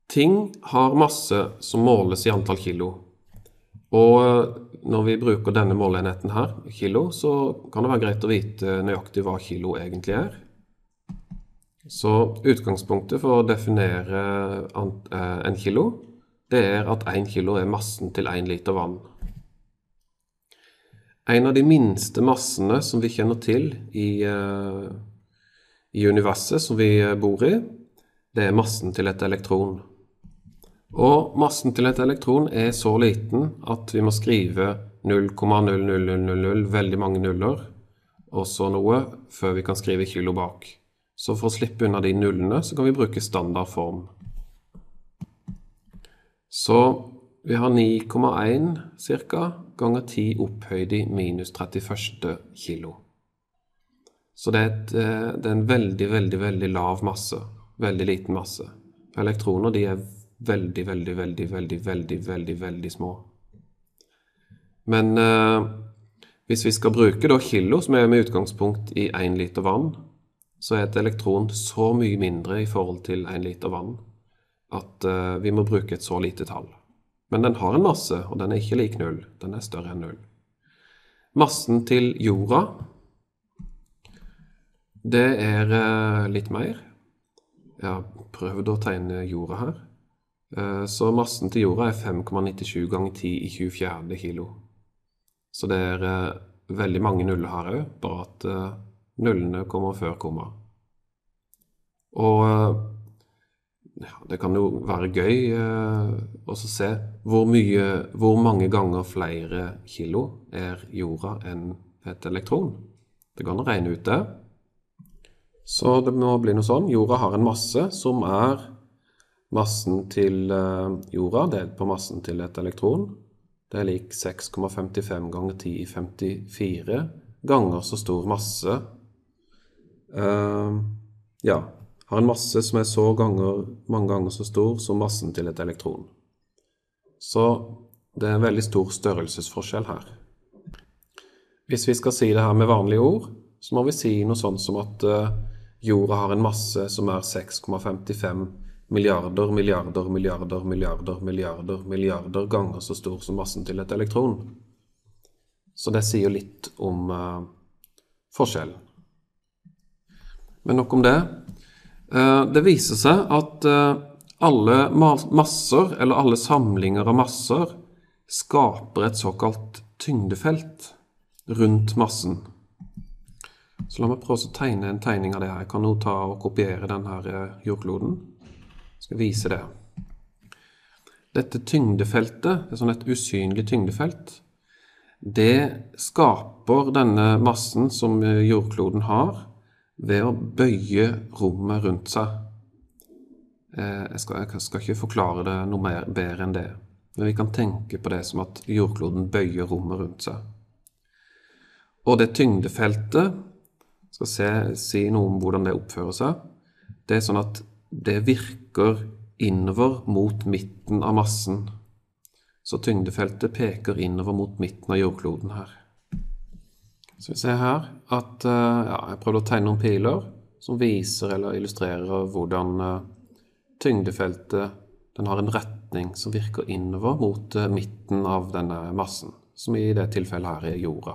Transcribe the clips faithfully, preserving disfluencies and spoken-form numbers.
Ting har masse som måles i antall kilo. Og når vi bruker denne måleenheten her, kilo, så kan det være greit å vite nøyaktig hva kilo egentlig er. Så utgangspunktet for å definere en kilo, det er at en kilo er massen til en liter vann. En av de minste massene som vi kjenner til i, i universet som vi bor i, det er massen til et elektron. Og massen til et elektron er så liten at vi må skrive null komma null null null null null, veldig mange nuller, og så noe, før vi kan skrive kilo bak. Så for å slippe unna de nullene, så kan vi bruke standardform. Så vi har ni komma en cirka ganger ti opphøyd i minus trettiførste kilo. Så det er, et, det er en veldig, veldig, veldig lav masse, veldig liten masse. Elektroner, de er veldig, veldig, veldig, veldig, veldig, veldig, veldig små. Men eh, hvis vi skal bruke da kilo, som er med utgangspunkt i en liter vann, så er et elektron så mye mindre i forhold til en liter vann, at eh, vi må bruke et så lite tall. Men den har en masse, og den er ikke lik null. Den er større enn null. Massen til jorda, det er eh, litt mer. Jeg har prøvd å tegne jorda her. Eh, så massen til jorda er fem komma nittisju ganger ti i tjuefire kilo. Så det er eh, veldig mange nuller her også, bare at eh, nullene kommer før komma. Og eh, ja, det kan jo være gøy eh, å se hvor, mye, hvor mange ganger flere kilo er jorda enn et elektron. Det kan regne ut det. Så det må bli noe sånn. Jorda har en masse som er massen til eh, jorda delt på massen til et elektron. Det er lik seks komma femtifem ganger ti i femtifire ganger så stor masse. Eh, ja, har en masse som er så ganger, mange ganger så stor som massen til et elektron. Så det er en veldig stor størrelsesforskjell her. Hvis vi skal si det her med vanlige ord, så må vi si noe sånt som at uh, jorda har en masse som er seks komma femtifem milliarder, milliarder, milliarder, milliarder, milliarder, milliarder ganger så stor som massen til et elektron. Så det sier litt om uh, forskjellen. Men nok om det. Det viser seg at alle masser, eller alle samlinger av masser, skaper et såkalt tyngdefelt rundt massen. Så la meg prøve å tegne en tegning av det her. Jeg kan nå ta og kopiere denne jordkloden. Jeg skal vise det. Dette tyngdefeltet, det er sånn et usynlig tyngdefelt, det skaper denne massen som jordkloden har, ved å bøye rommet rundt seg. Jeg skal, jeg skal ikke forklare det noe mer bedre enn det, men vi kan tenke på det som at jordkloden bøyer rommet rundt seg. Og det tyngdefeltet, skal se, si noe om hvordan det oppfører seg, det er sånn at det virker innover mot midten av massen. Så tyngdefeltet peker innover mot midten av jordkloden her. Så vi ser her at ja, jeg prøvde å tegne noen piler som viser eller illustrerer hvordan tyngdefeltet den har en retning som virker innover mot midten av denne massen, som i det tilfellet her er jorda.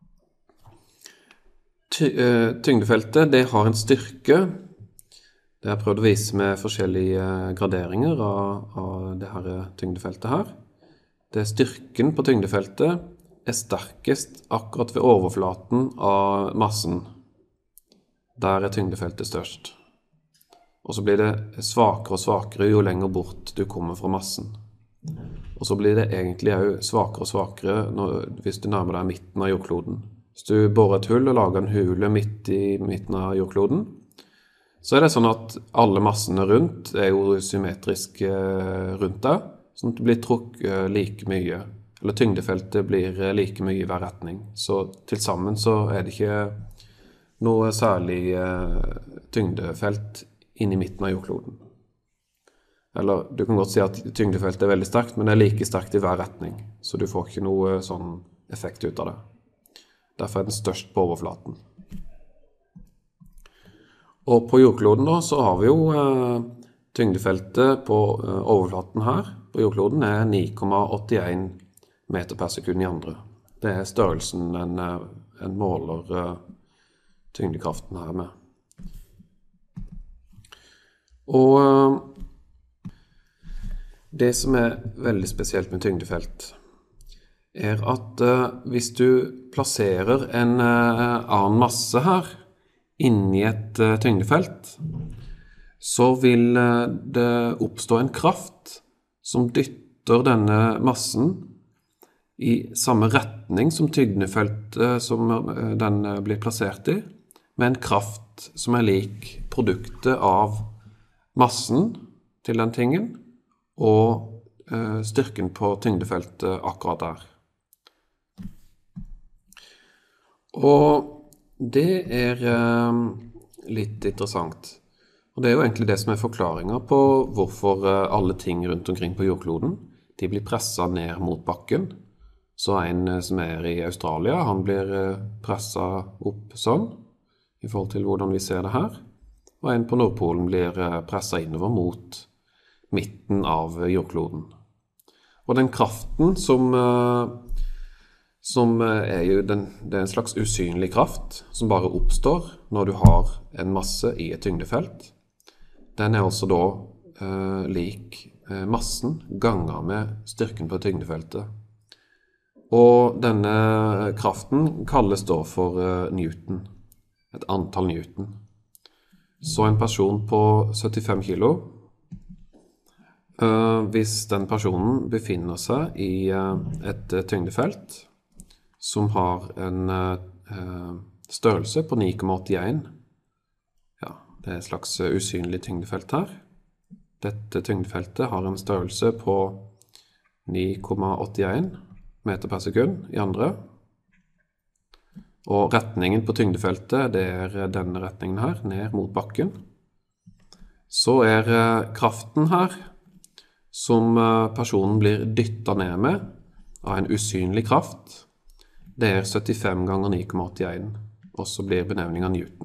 Tyngdefeltet det har en styrke. Det har jeg prøvd å vise med forskjellige graderinger av, av det her tyngdefeltet her. Det er styrken på tyngdefeltet er sterkest akkurat ved overflaten av massen. Der er tyngdefeltet størst. Og så blir det svakere og svakere jo lenger bort du kommer fra massen. Og så blir det egentlig også svakere og svakere når, hvis du nærmer deg midten av jordkloden. Hvis du borer et hull og lager en hule midt i midten av jordkloden, så er det sånn at alle massene rundt er jo symmetrisk rundt deg, sånn at det blir trukket like mye. Eller tyngdefeltet blir like mye i hver retning. Så til sammen så er det ikke noe særlig eh, tyngdefelt inn i midten av jordkloden. Eller du kan godt si at tyngdefeltet er veldig sterkt, men det er like sterkt i hver retning. Så du får ikke noe sånn effekt ut av det. Derfor er den størst på overflaten. Og på jordkloden da, så har vi jo eh, tyngdefeltet på overflaten her på jordkloden er ni komma åttien meter per sekund i andre. Det er størrelsen en, en måler tyngdekraften her med. Og det som er veldig spesielt med tyngdefelt er at hvis du plasserer en annen masse her inni et tyngdefelt, så vil det oppstå en kraft som dytter denne massen i samme retning som tyngdefeltet som den blir plassert i, med en kraft som er lik produktet av massen til den tingen og eh, styrken på tyngdefeltet akkurat der. Og det er eh, litt interessant. Og det er jo egentlig det som er forklaringen på hvorfor eh, alle ting rundt omkring på jordkloden, de blir presset ned mot bakken. Så en eh, som er i Australia, han blir eh, presset opp sånn, i forhold til hvordan vi ser det her. Og en på Nordpolen blir eh, presset innover mot midten av jordkloden. Og den kraften som, som er jo den, det er en slags usynlig kraft som bare oppstår når du har en masse i et tyngdefelt. Den er også da eh, lik eh, massen ganger med styrken på tyngdefeltet. Og denne kraften kalles da for eh, Newton, et antall Newton. Så en person på syttifem kilo, Uh, hvis den personen befinner seg i uh, et uh, tyngdefelt som har en uh, størrelse på ni komma åttien, ja, det er et slags uh, usynlig tyngdefelt her. Dette tyngdefeltet har en størrelse på ni komma åttien meter per sekund i andre. Og retningen på tyngdefeltet, det er denne retningen her, ned mot bakken. Så er uh, kraften her, som personen blir dyttet ned med av en usynlig kraft, det er syttifem ganger ni komma åttien, og så blir benevningen Newton.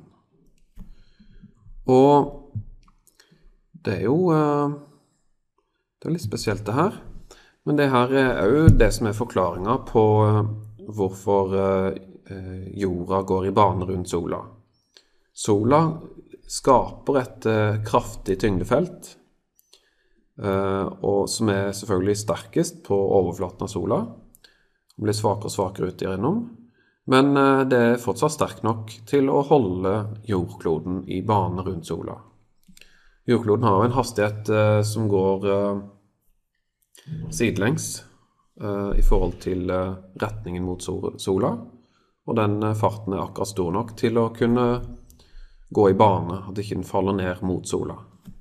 Og det er jo det er litt spesielt det her, men det her er jo det som er forklaringen på hvorfor jorda går i bane rundt sola. Sola skaper et kraftig tyngdefelt, Uh, og som er selvfølgelig sterkest på overflaten av sola. Den blir svakere og svakere ut igjennom, men uh, det er fortsatt sterkt nok til å holde jordkloden i bane rundt sola. Jordkloden har jo en hastighet uh, som går uh, sidelengs uh, i forhold til uh, retningen mot sola, og den uh, farten er akkurat stor nok til å kunne gå i bane, at ikke den faller ned mot sola.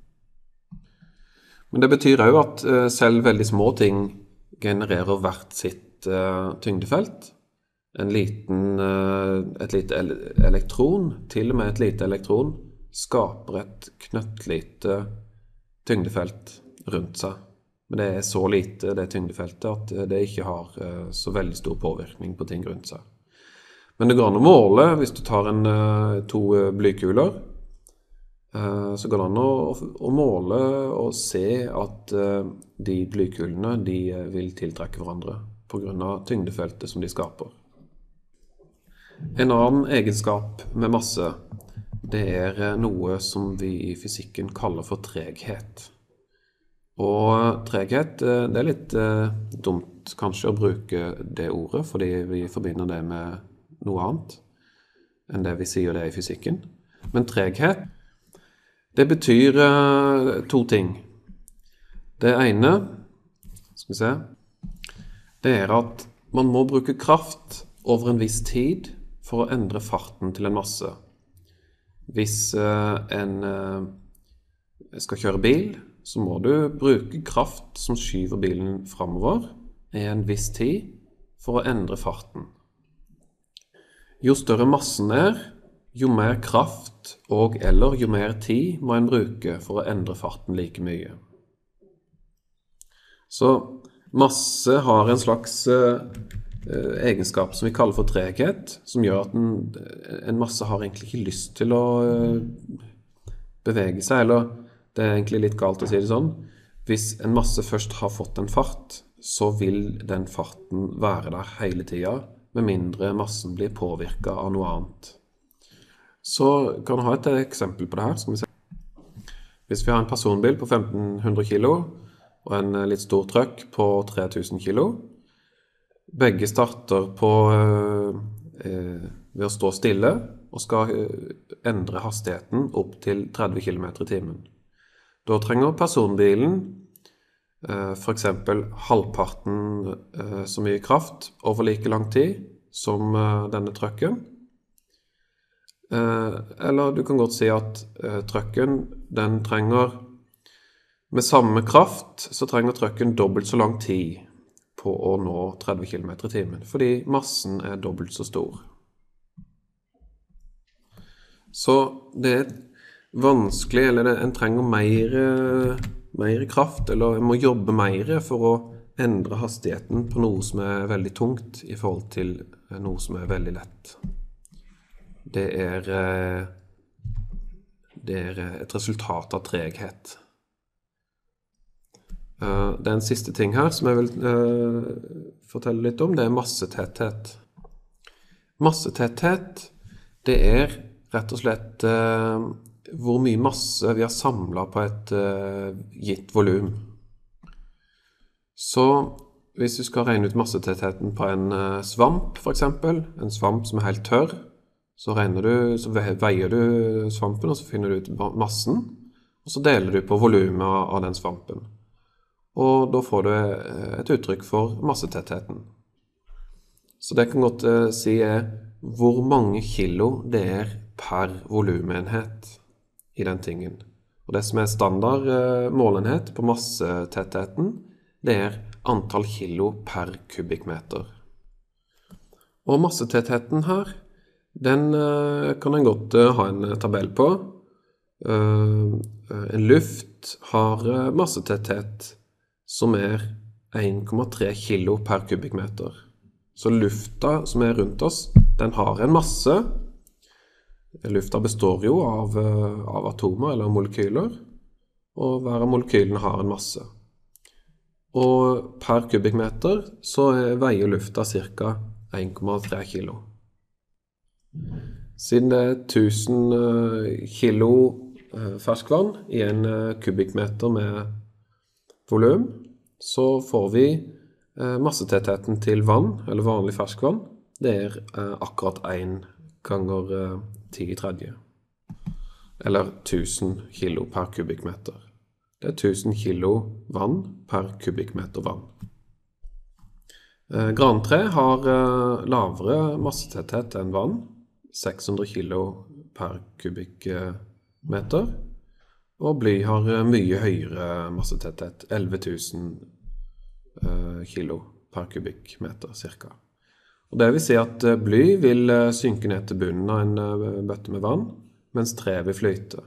Men det betyr jo at selv veldig små ting genererer hvert sitt uh, tyngdefelt. En liten, uh, et lite elektron, til og med et lite elektron, skaper et knøttlite tyngdefelt rundt seg. Men det er så lite, det tyngdefeltet, at det ikke har uh, så veldig stor påvirkning på ting rundt seg. Men det går an å måle, hvis du tar en, uh, to blykuler, så går det an å, å måle og se at uh, de blykulene de vil tiltrekke hverandre på grunn av tyngdefeltet som de skaper. En annen egenskap med masse, det er noe som vi i fysikken kaller for treghet. Og treghet, det er litt uh, dumt kanskje å bruke det ordet, fordi vi forbinder det med noe annet enn det vi sier det i fysikken. Men treghet, det betyr uh, to ting. Det ene, skal vi se, det er at man må bruke kraft over en viss tid for å endre farten til en masse. Hvis uh, en uh, skal kjøre bil, så må du bruke kraft som skyver bilen fremover i en viss tid for å endre farten. Jo større massen er, jo mer kraft og eller jo mer tid må en bruke for å endre farten like mye. Så masse har en slags uh, egenskap som vi kaller for treghet, som gjør at en, en masse har egentlig ikke lyst til å uh, bevege seg, eller det er egentlig litt galt å si det sånn. Hvis en masse først har fått en fart, så vil den farten være der hele tiden, med mindre massen blir påvirket av noe annet. Så kan du ha et eksempel på det her, skal vi se. Hvis vi har en personbil på femten hundre kilo, og en litt stor trøkk på tre tusen kilo, begge starter på, eh, ved å stå stille, og skal endre hastigheten opp til tretti kilometer i timen. Da trenger personbilen eh, for eksempel halvparten eh, så mye kraft over like lang tid som eh, denne trøkken. Eh, eller du kan godt si at eh, trøkken, den trenger, med samme kraft, så trenger trøkken dobbelt så lang tid på å nå tretti kilometer i timen, fordi massen er dobbelt så stor. Så det er vanskelig, eller det, en trenger mer, mer kraft, eller en må jobbe mer for å endre hastigheten på noe som er veldig tungt i forhold til noe som er veldig lett. Det er, det er et resultat av treghet. Det er en siste ting her som jeg vil uh, fortelle litt om, det er massetetthet. Massetetthet, det er rett og slett uh, hvor mye masse vi har samlet på et uh, gitt volum. Så hvis du skal regne ut massetettheten på en uh, svamp, for eksempel, en svamp som er helt tørr, så, regner du, så veier du svampen, og så finner du ut massen, og så deler du på volumet av den svampen. Og da får du et uttrykk for massetettheten. Så det kan godt uh, si er hvor mange kilo det er per volumenhet i den tingen. Og det som er standard uh, målenhet på massetettheten, det er antall kilo per kubikkmeter. Og massetettheten her, den uh, kan en godt uh, ha en tabell på. Uh, en luft har uh, massetetthet som er en komma tre kilo per kubikkmeter. Så lufta som er rundt oss, den har en masse. Lufta består jo av, av atomer eller molekyler, og hver av molekylene har en masse. Og per kubikkmeter så veier lufta ca. en komma tre kilo. Siden det er tusen kilo ferskvann i en kubikkmeter med volum, så får vi eh, massetettheten til vann, eller vanlig ferskvann. Det er eh, akkurat en ganger eh, ti i tredje. Eller tusen kilo per kubikkmeter. Det er tusen kilo vann per kubikkmeter vann. Eh, grantre har eh, lavere massetetthet enn vann, seks hundre kilo per kubikkmeter. Og bly har mye høyere massetetthet, elleve tusen kilo per kubikkmeter cirka. Og det vil si at bly vil synke ned til bunnen av en bøtte med vann, mens tre vil flyte.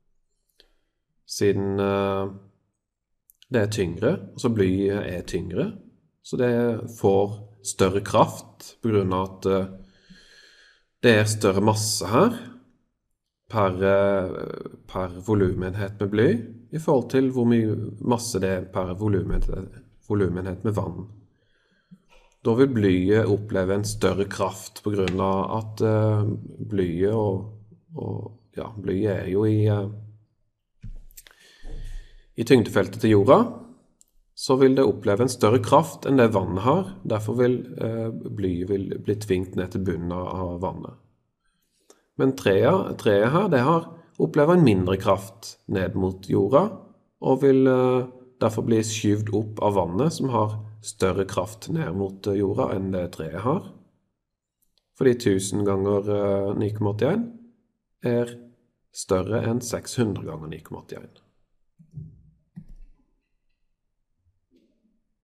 Siden det er tyngre, altså bly er tyngre, så det får større kraft på grunn av at det er større masse her, Per, per volumenhet med bly, i forhold til hvor mye masse det er per volumenhet, volumenhet med vann. Da vil blyet oppleve en større kraft på grunn av at uh, blyet og, og ja, blyet er jo i, uh, i tyngdefeltet til jorda, så vil det oppleve en større kraft enn det vannet har. Derfor vil uh, blyet vil bli tvingt ned til bunnen av vannet. Men treet, treet her, det har opplevet en mindre kraft ned mot jorda, og vil uh, derfor bli skyvd opp av vannet, som har større kraft ned mot jorda enn det treet har. Fordi tusen ganger uh, ni komma åttien er større enn seks hundre ganger ni komma åttien.